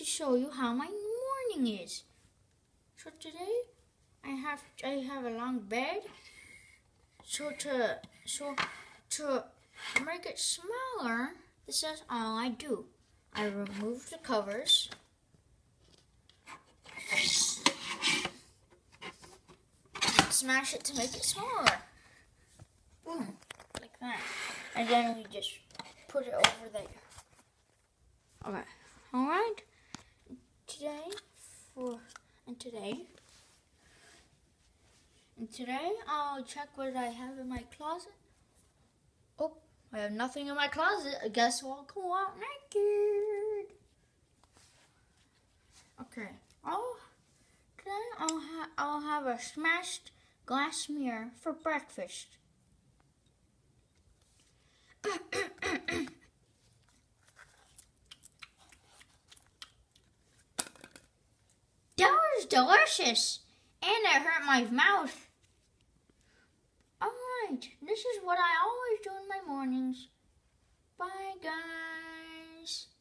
show you how my morning is. So today I have a long bed. So to make it smaller, this is all I do. I remove the covers. Smash it to make it smaller. Boom, like that. And then we just put it over there. Okay, alright. Today I'll check what I have in my closet. Oh, I have nothing in my closet. I guess I'll go out naked. Okay. Today I'll have a smashed glass mirror for breakfast. That was delicious, and it hurt my mouth. Alright, this is what I always do in my mornings. Bye, guys.